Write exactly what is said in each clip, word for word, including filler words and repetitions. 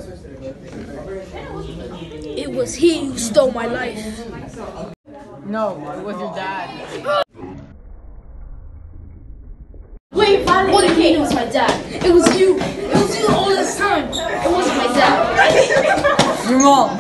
It was he who stole my life. No, it was your dad. Wait, what do you mean it was my dad? It was you. It was you all this time. It wasn't my dad. Your mom.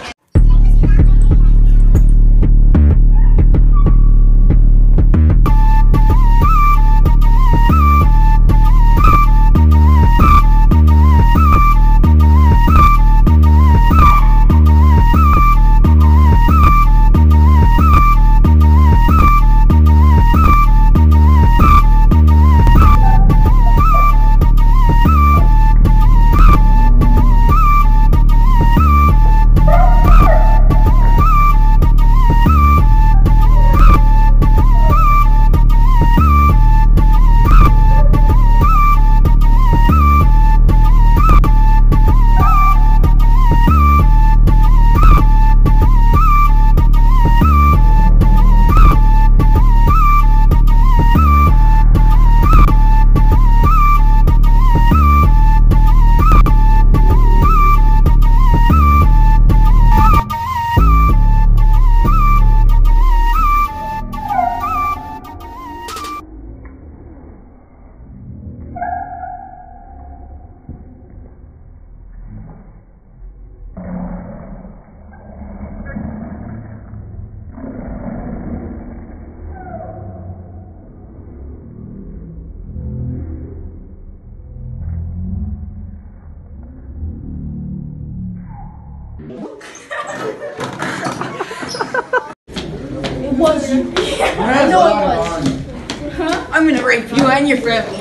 It was you. I know it was. Huh? I'm gonna rape you and your family.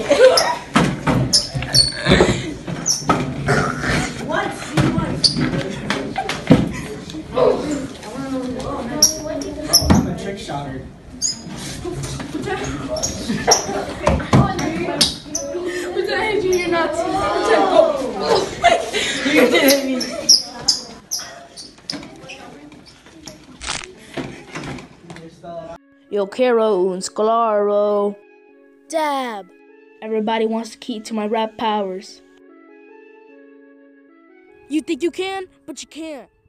What? I'm a trick shotter. What did I hit you? You're nuts. You didn't mean. Yo quiero un sclaro. Dab. Everybody wants the key to my rap powers. You think you can, but you can't.